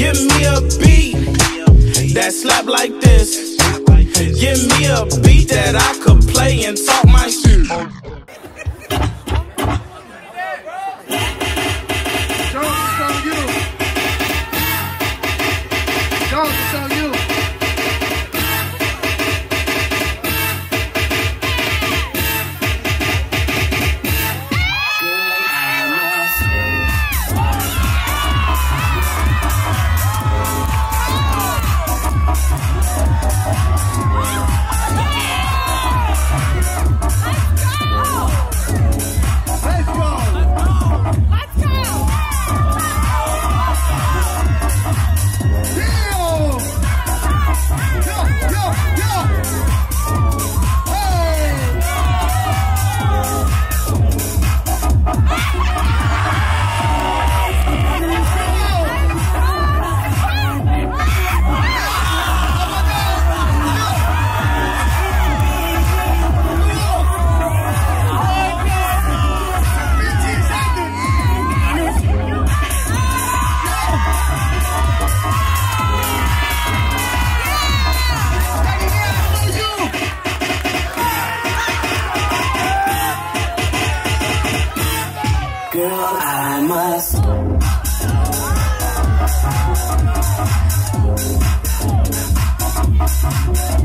Give me a beat that slap like this. Give me a beat that I could play and talk my shit. Jones, it's on you. Jones, it's on you. Girl, I must